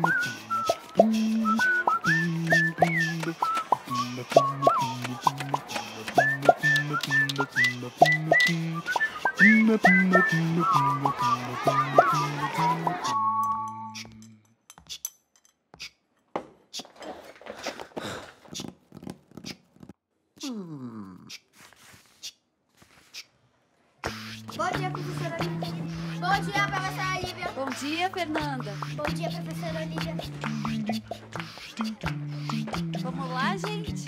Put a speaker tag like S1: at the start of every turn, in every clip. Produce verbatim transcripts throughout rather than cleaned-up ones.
S1: Bom dia, professora Olivia. Bom dia, professora Olivia.
S2: Bom dia, Fernanda.
S1: Bom dia, professora Olivia.
S2: Vamos lá, gente?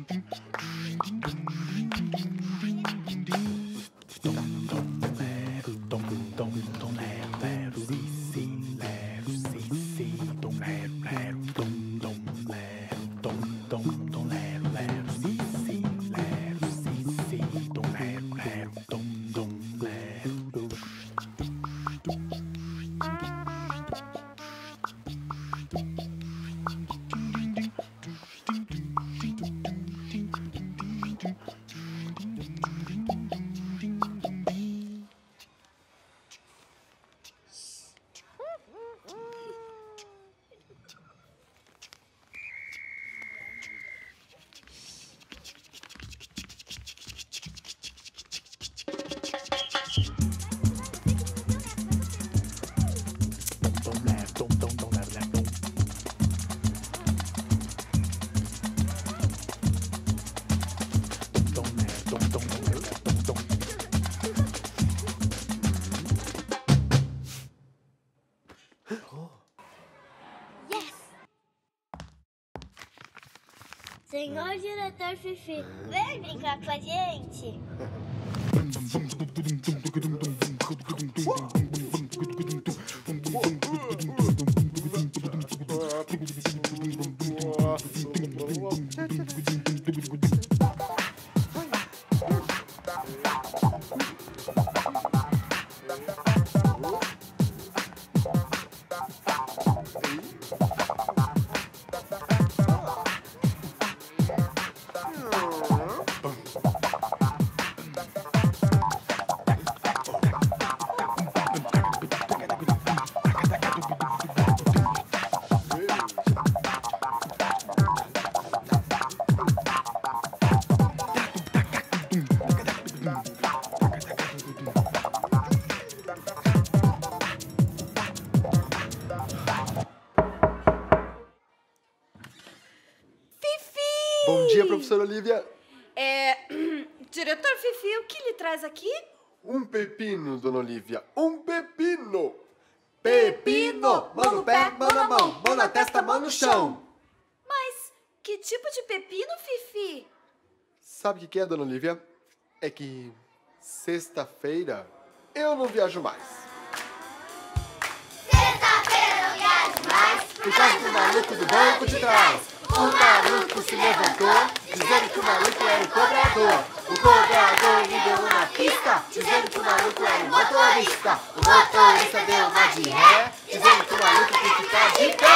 S1: Senhor diretor Fifi, vem brincar com a gente.
S3: Bom dia, professora Olivia.
S2: É... Diretor Fifi, o que lhe traz aqui?
S3: Um pepino, dona Olivia. Um pepino.
S4: Pepino! Mão no pé, mão na mão, mão na testa, mão no chão.
S2: Mas que tipo de pepino, Fifi?
S3: Sabe o que que é, dona Olivia? É que sexta-feira eu não viajo mais.
S1: Sexta-feira não viajo mais.
S4: Por causa do maluco do banco de trás. O maluco se levantou, dizendo que o maluco era o cobrador. O cobrador lhe deu uma pista, dizendo que o maluco era o motorista. O motorista deu uma de ré, dizendo que o maluco tem que ficar de pé.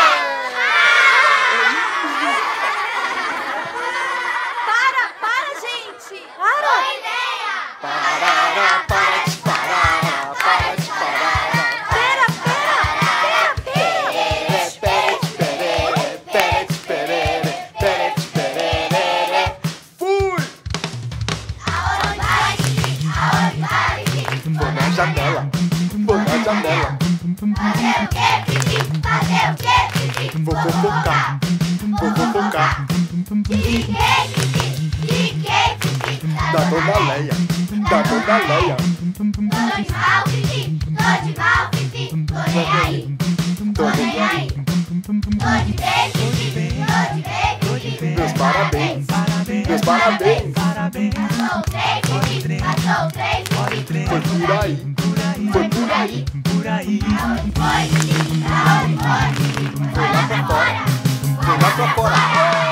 S2: Para, para, gente! Para!
S1: Boa ideia!
S4: Parará, para de parar, para de parar.
S2: Pera, pera, pera, pera!
S4: Pere, pere, pere, pere, pere.
S3: Fui!
S1: Aonde vai, Fifi? Aonde vai, Fifi?
S4: Vou na janela, vou na janela.
S1: Fazer o quê, Fifi? Fazer o quê, Fifi?
S4: Vou fofocar, vou fofocar.
S1: De quem, Fifi? De quem, Fifi?
S4: Da dona Leia, da dona Leia.
S1: Tô de mal, Fifi. Tô de mal, Fifi. Tô nem aí. Tô nem aí. Tô de bem, Fifi. Tô de bem, Fifi.
S4: Meus parabéns, meus parabéns.
S1: Passou o trem, Fifi. Passou o trem, Fifi.
S4: Foi por aí, foi por aí.
S1: Aonde foi, Fifi? Aonde foi, Fifi? Foi lá pra fora.
S4: Foi lá pra fora.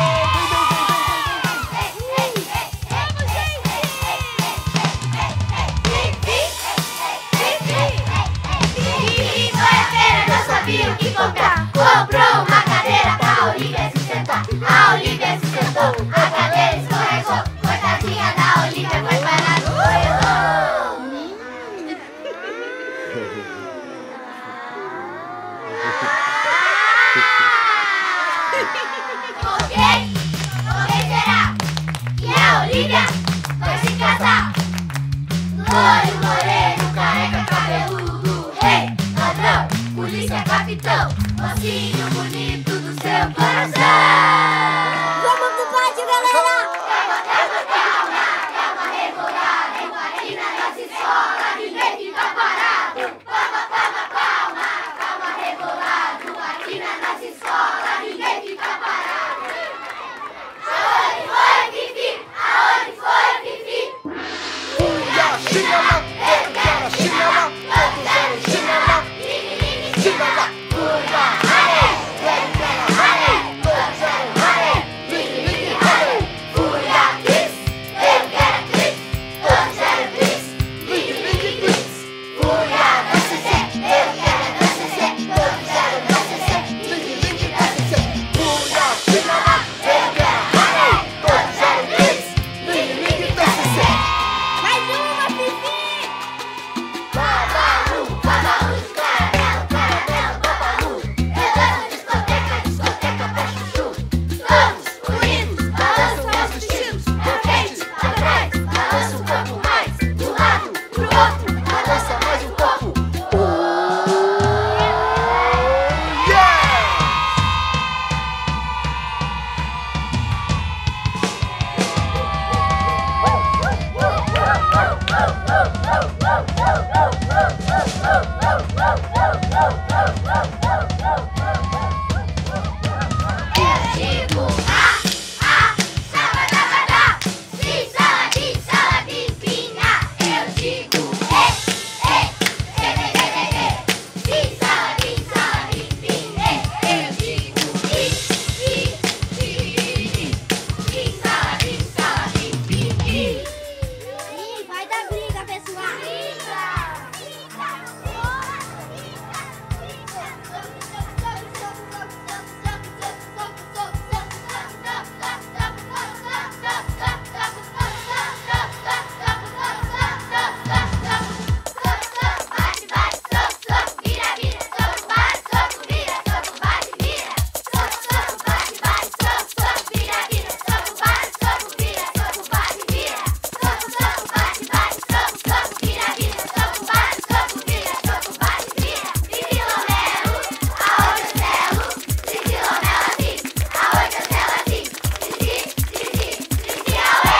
S1: Sabia o que comprar. Comprou uma cadeira pra Olivia se sentar. A Olivia se sentou, a cadeira escorregou. Coitadinha da Olivia foi parar no jeitinho bonito do seu coração. Vamos pro pátio, galera! Calma, calma, calma, calma, rebolada, aqui na nossa escola ninguém fica parado. Calma, calma, calma, calma, rebolado, aqui na nossa escola ninguém fica parado. Aonde foi, Fifi? Aonde foi, Fifi?
S4: Uia, xinga lá, todos eram xinga lá, todos eram xinga lá, xinga lá. Uia, hale, todos eram hale, todos eram hale, ligue, ligue, hale.
S1: Uia, Cris, eu quero Cris, todos eram Cris,
S4: Ligue, ligue, Cris.
S1: Uia, D C C, eu quero D C C, todos eram D C C.
S4: Ligue, ligue, D C C. Uia, xinga lá, eu quero hale, todos eram Cris. Ligue, ligue, D C C.
S1: Mais uma, Fifi!
S4: Babalu,
S1: Babalu de caramelo, caramelo, babalu. Redança, discoteca, discoteca pra chuchu. Todos unidos, balançam meus vestidos. Pra frente, pra trás, balança um pouco mais. Do lado, pro outro,
S4: balança mais um pouco. Oh, yeah!
S1: Eu digo ah, ah, sabadabadá. Sim, saladim, saladim, pinha. Eu digo eh, eh, eh, eh, eh, eh. Sim, saladim, saladim, pinha. Eu digo i, i, i, i. Sim, saladim, saladim, pinha. Ih, vai dar briga, pessoal. Bate, bate, soco, soco, vira, vira, soco, bate, soco, vira, soco, bate, vira. Soco, soco, bate, bate, soco, soco, vira, vira, soco, bate, soco, vira, soco, bate, vira. Soco, soco, bate, bate, soco, soco, vira, vira, soco, bate, soco, vira, soco, bate, vira. Filomelo, aonde é Celo? Filomelo assim, aonde é Celo assim? Zizi, zizi, zizi, auê!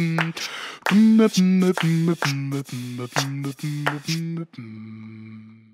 S4: Mm-hmm.